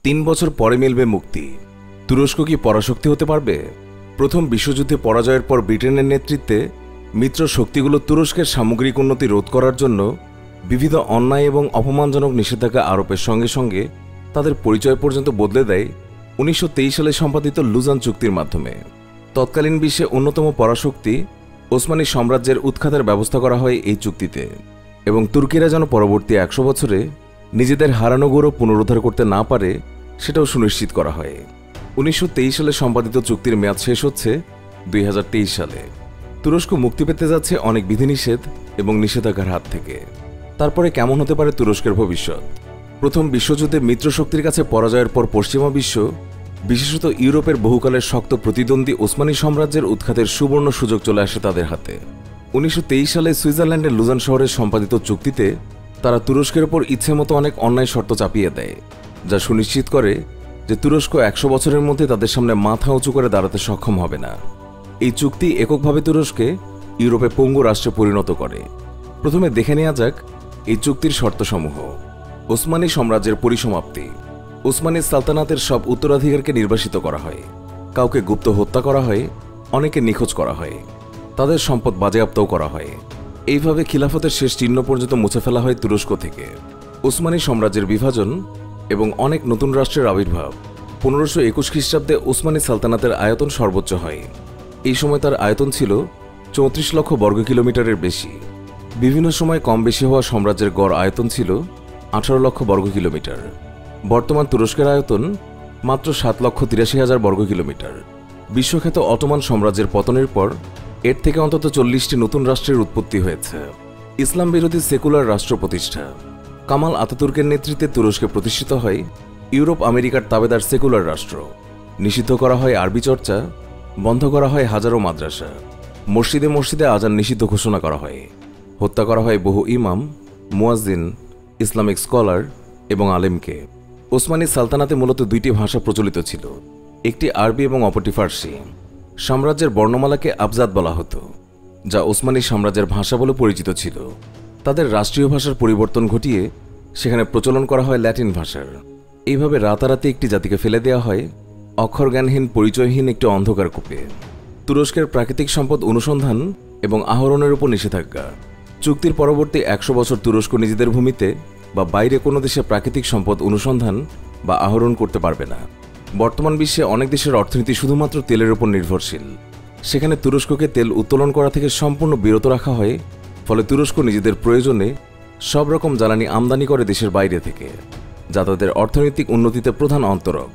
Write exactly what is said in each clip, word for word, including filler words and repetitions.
তিন বছর পরে মিলবে মুক্তি। তুরস্ক কি পরাশক্তি হতে পারবে? প্রথম বিশ্বযুদ্ধে পরাজয়ের পর ব্রিটেনের নেতৃত্বে মিত্র শক্তিগুলো তুরস্কের সামগ্রিক উন্নতি রোধ করার জন্য বিবিধ অন্যায় এবং অপমানজনক নিষেধাজ্ঞা আরোপের সঙ্গে সঙ্গে তাদের পরিচয় পর্যন্ত বদলে দেয় উনিশশো তেইশ সালে সম্পাদিত লুজান চুক্তির মাধ্যমে। তৎকালীন বিশ্বে অন্যতম পরাশক্তি ওসমানী সাম্রাজ্যের উৎখাতের ব্যবস্থা করা হয় এই চুক্তিতে, এবং তুর্কিরা যেন পরবর্তী একশো বছরে নিজেদের হারানো গৌরব পুনরুদ্ধার করতে না পারে সেটাও সুনিশ্চিত করা হয়। উনিশশো তেইশ সালে সম্পাদিত চুক্তির মেয়াদ শেষ হচ্ছে দুই হাজার তেইশ সালে। তুরস্ক মুক্তি পেতে যাচ্ছে অনেক বিধিনিষেধ এবং নিষেধাজ্ঞার হাত থেকে। তারপরে কেমন হতে পারে তুরস্কের ভবিষ্যৎ? প্রথম বিশ্বযুদ্ধে মিত্রশক্তির কাছে পরাজয়ের পর পশ্চিমা বিশ্ব, বিশেষত ইউরোপের বহুকালের শক্ত প্রতিদ্বন্দ্বী ওসমানী সাম্রাজ্যের উৎখাতের সুবর্ণ সুযোগ চলে আসে তাদের হাতে। উনিশশো তেইশ সালে সুইজারল্যান্ডের লুজান শহরে সম্পাদিত চুক্তিতে তারা তুরস্কের ওপর ইচ্ছেমতো অনেক অন্যায় শর্ত চাপিয়ে দেয়, যা সুনিশ্চিত করে যে তুরস্ক একশো বছরের মধ্যে তাদের সামনে মাথা উঁচু করে দাঁড়াতে সক্ষম হবে না। এই চুক্তি এককভাবে তুরস্কে ইউরোপে পঙ্গু রাষ্ট্রে পরিণত করে। প্রথমে দেখে নেওয়া যাক এই চুক্তির শর্তসমূহ। ওসমানী সাম্রাজ্যের পরিসমাপ্তি। ওসমানী সালতানাতের সব উত্তরাধিকারকে নির্বাসিত করা হয়, কাউকে গুপ্ত হত্যা করা হয়, অনেকে নিখোঁজ করা হয়, তাদের সম্পদ বাজেয়াপ্তও করা হয়। এইভাবে খিলাফতের শেষ চিহ্ন পর্যন্ত মুছে ফেলা হয় তুরস্ক থেকে। ওসমানী সাম্রাজ্যের বিভাজন এবং অনেক নতুন রাষ্ট্রের আবির্ভাব। পনেরোশো একুশ খ্রিস্টাব্দে ওসমানী সালতানাতের আয়তন সর্বোচ্চ হয়। এই সময় তার আয়তন ছিল চৌত্রিশ লক্ষ বর্গ কিলোমিটারের বেশি। বিভিন্ন সময় কম বেশি হওয়া সাম্রাজ্যের গড় আয়তন ছিল আঠারো লক্ষ বর্গ কিলোমিটার। বর্তমান তুরস্কের আয়তন মাত্র সাত লক্ষ তিরাশি হাজার বর্গ কিলোমিটার। বিশ্বখ্যাত অটোমান সাম্রাজ্যের পতনের পর এর থেকে অন্তত চল্লিশটি নতুন রাষ্ট্রের উৎপত্তি হয়েছে। ইসলাম বিরোধী সেকুলার রাষ্ট্র প্রতিষ্ঠা। কামাল আতাতুর্কের নেতৃত্বে তুরস্কে প্রতিষ্ঠিত হয় ইউরোপ আমেরিকার তাবেদার সেকুলার রাষ্ট্র। নিষিদ্ধ করা হয় আরবি চর্চা, বন্ধ করা হয় হাজারো মাদ্রাসা, মসজিদে মসজিদে আজান নিষিদ্ধ ঘোষণা করা হয়, হত্যা করা হয় বহু ইমাম, মুয়াজ্জিন, ইসলামিক স্কলার এবং আলেমকে। ওসমানী সালতানাতে মূলত দুইটি ভাষা প্রচলিত ছিল, একটি আরবি এবং অপরটি ফার্সি। সাম্রাজ্যের বর্ণমালাকে আবজাদ বলা হতো, যা ওসমানী সাম্রাজ্যের ভাষা বলে পরিচিত ছিল। তাদের রাষ্ট্রীয় ভাষার পরিবর্তন ঘটিয়ে সেখানে প্রচলন করা হয় ল্যাটিন ভাষার। এইভাবে রাতারাতি একটি জাতিকে ফেলে দেওয়া হয় অক্ষরজ্ঞানহীন, পরিচয়হীন একটি অন্ধকার কূপে। তুরস্কের প্রাকৃতিক সম্পদ অনুসন্ধান এবং আহরণের উপর নিষেধাজ্ঞা। চুক্তির পরবর্তী একশো বছর তুরস্ক নিজেদের ভূমিতে বা বাইরে কোনো দেশে প্রাকৃতিক সম্পদ অনুসন্ধান বা আহরণ করতে পারবে না। বর্তমান বিশ্বে অনেক দেশের অর্থনীতি শুধুমাত্র তেলের উপর নির্ভরশীল। সেখানে তুরস্ককে তেল উত্তোলন করা থেকে সম্পূর্ণ বিরত রাখা হয়, ফলে তুরস্ক নিজেদের প্রয়োজনে সব রকম জ্বালানি আমদানি করে দেশের বাইরে থেকে, যা তাদের অর্থনৈতিক উন্নতিতে প্রধান অন্তরক।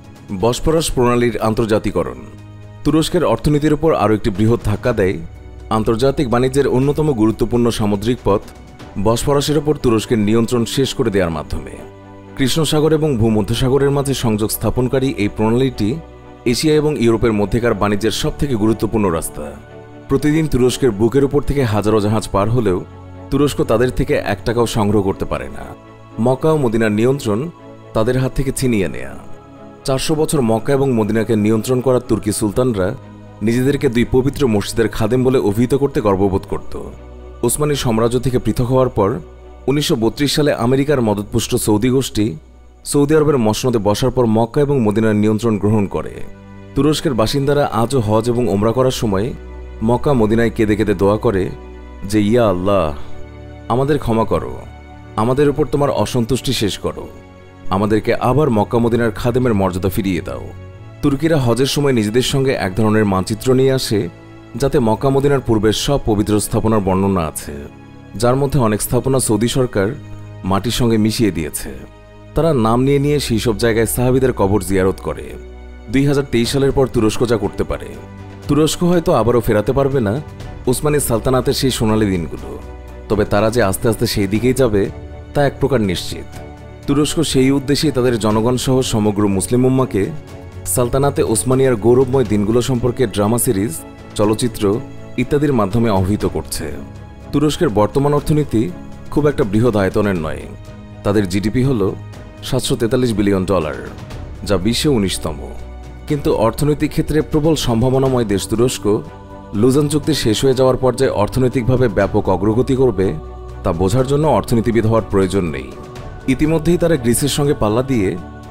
বসফরাস প্রণালীর আন্তর্জাতিকরণ। তুরস্কের অর্থনীতির উপর আরও একটি বৃহৎ ধাক্কা দেয় আন্তর্জাতিক বাণিজ্যের অন্যতম গুরুত্বপূর্ণ সামুদ্রিক পথ বসফরাসের ওপর তুরস্কের নিয়ন্ত্রণ শেষ করে দেওয়ার মাধ্যমে। কৃষ্ণসাগর এবং ভূমধ্যসাগরের মাঝে সংযোগ স্থাপনকারী এই প্রণালীটি এশিয়া এবং ইউরোপের মধ্যেকার বাণিজ্যের সবথেকে গুরুত্বপূর্ণ রাস্তা। প্রতিদিন তুরস্কের বুকের উপর থেকে হাজারো জাহাজ পার হলেও তুরস্ক তাদের থেকে এক টাকাও সংগ্রহ করতে পারে না। মক্কা ও মদিনার নিয়ন্ত্রণ তাদের হাত থেকে ছিনিয়ে নেয়া। চারশো বছর মক্কা এবং মদিনাকে নিয়ন্ত্রণ করা তুর্কি সুলতানরা নিজেদেরকে দুই পবিত্র মসজিদের খাদেম বলে অভিহিত করতে গর্ববোধ করত। ওসমানী সাম্রাজ্য থেকে পৃথক হওয়ার পর উনিশশো বত্রিশ সালে আমেরিকার মদতপুষ্ট সৌদি গোষ্ঠী সৌদি আরবের মসনদে বসার পর মক্কা এবং মদিনার নিয়ন্ত্রণ গ্রহণ করে। তুরস্কের বাসিন্দারা আজও হজ এবং ওমরা করার সময় মক্কা মদিনায় কেঁদে কেঁদে দোয়া করে যে, ইয়া আল্লাহ, আমাদের ক্ষমা করো, আমাদের উপর তোমার অসন্তুষ্টি শেষ করো, আমাদেরকে আবার মক্কা মদিনার খাদেমের মর্যাদা ফিরিয়ে দাও। তুর্কিরা হজের সময় নিজেদের সঙ্গে এক ধরনের মানচিত্র নিয়ে আসে, যাতে মক্কা মদিনার পূর্বের সব পবিত্র স্থাপনার বর্ণনা আছে, যার মধ্যে অনেক স্থাপনা সৌদি সরকার মাটির সঙ্গে মিশিয়ে দিয়েছে। তারা নাম নিয়ে নিয়ে সেই সব জায়গায় সাহাবিদের কবর জিয়ারত করে। দুই হাজার তেইশ সালের পর তুরস্ক যা করতে পারে, তুরস্ক হয়তো আবারও ফেরাতে পারবে না ওসমানী সালতানাতের সেই সোনালি দিনগুলো, তবে তারা যে আস্তে আস্তে সেই দিকেই যাবে তা এক প্রকার নিশ্চিত। তুরস্ক সেই উদ্দেশ্যেই তাদের জনগণ সহ সমগ্র মুসলিম উম্মাকে সালতানাতে ওসমানিয়ার গৌরবময় দিনগুলো সম্পর্কে ড্রামা সিরিজ, চলচ্চিত্র ইত্যাদির মাধ্যমে অবহিত করছে। তুরস্কের বর্তমান অর্থনীতি খুব একটা বৃহৎ আয়তনের নয়। তাদের জিডিপি হল সাতশো তেতাল্লিশ বিলিয়ন ডলার, যা বিশ্বে উনিশতম। কিন্তু অর্থনৈতিক ক্ষেত্রে প্রবল সম্ভাবনাময় দেশ তুরস্ক লুজান চুক্তি শেষ হয়ে যাওয়ার পর্যায়ে অর্থনৈতিকভাবে ব্যাপক অগ্রগতি করবে তা বোঝার জন্য অর্থনীতিবিদ হওয়ার প্রয়োজন নেই। ইতিমধ্যেই তারা গ্রিসের সঙ্গে পাল্লা দিয়ে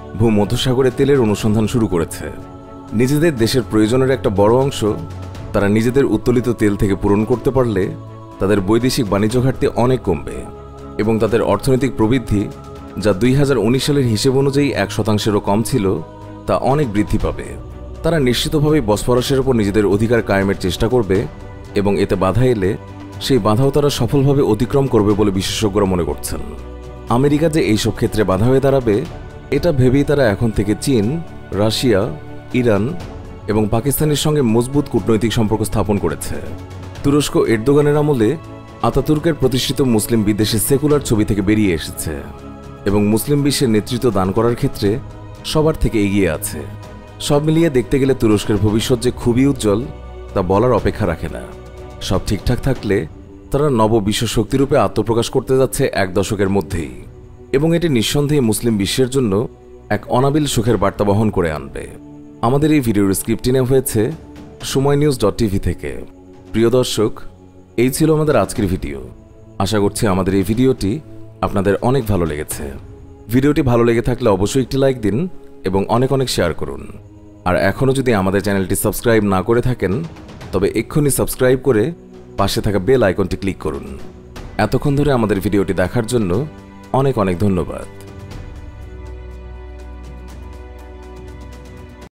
ভূমধ্যসাগরে তেলের অনুসন্ধান শুরু করেছে। নিজেদের দেশের প্রয়োজনের একটা বড় অংশ তারা নিজেদের উত্তোলিত তেল থেকে পূরণ করতে পারলে তাদের বৈদেশিক বাণিজ্য ঘাটতি অনেক কমবে এবং তাদের অর্থনৈতিক প্রবৃদ্ধি, যা দুই হাজার উনিশ সালের হিসেব অনুযায়ী এক শতাংশেরও কম ছিল, তা অনেক বৃদ্ধি পাবে। তারা নিশ্চিতভাবেই বসফরাসের ওপর নিজেদের অধিকার কায়েমের চেষ্টা করবে এবং এতে বাধা এলে সেই বাধাও তারা সফলভাবে অতিক্রম করবে বলে বিশেষজ্ঞরা মনে করছেন। আমেরিকা যে এইসব ক্ষেত্রে বাধা হয়ে দাঁড়াবে, এটা ভেবেই তারা এখন থেকে চীন, রাশিয়া, ইরান এবং পাকিস্তানের সঙ্গে মজবুত কূটনৈতিক সম্পর্ক স্থাপন করেছে। তুরস্ক এরদোগানের আমলে আতাতুর্কের প্রতিষ্ঠিত মুসলিম বিদ্বেষের সেকুলার ছবি থেকে বেরিয়ে এসেছে এবং মুসলিম বিশ্বের নেতৃত্ব দান করার ক্ষেত্রে সবার থেকে এগিয়ে আছে। সব মিলিয়ে দেখতে গেলে তুরস্কের ভবিষ্যৎ যে খুবই উজ্জ্বল তা বলার অপেক্ষা রাখে না। সব ঠিকঠাক থাকলে তারা নব বিশ্ব শক্তিরূপে আত্মপ্রকাশ করতে যাচ্ছে এক দশকের মধ্যেই, এবং এটি নিঃসন্দেহে মুসলিম বিশ্বের জন্য এক অনাবিল সুখের বার্তা বহন করে আনবে। আমাদের এই ভিডিওর স্ক্রিপ্টটি নেওয়া হয়েছে সময় নিউজ ডট টিভি থেকে। প্রিয় দর্শক, এই ছিল আমাদের আজকের ভিডিও। আশা করছি আমাদের এই ভিডিওটি আপনাদের অনেক ভালো লেগেছে। ভিডিওটি ভালো লেগে থাকলে অবশ্যই একটি লাইক দিন এবং অনেক অনেক শেয়ার করুন। আর এখনও যদি আমাদের চ্যানেলটি সাবস্ক্রাইব না করে থাকেন, তবে এক্ষুনি সাবস্ক্রাইব করে পাশে থাকা বেল আইকনটি ক্লিক করুন। এতক্ষণ ধরে আমাদের ভিডিওটি দেখার জন্য অনেক অনেক ধন্যবাদ।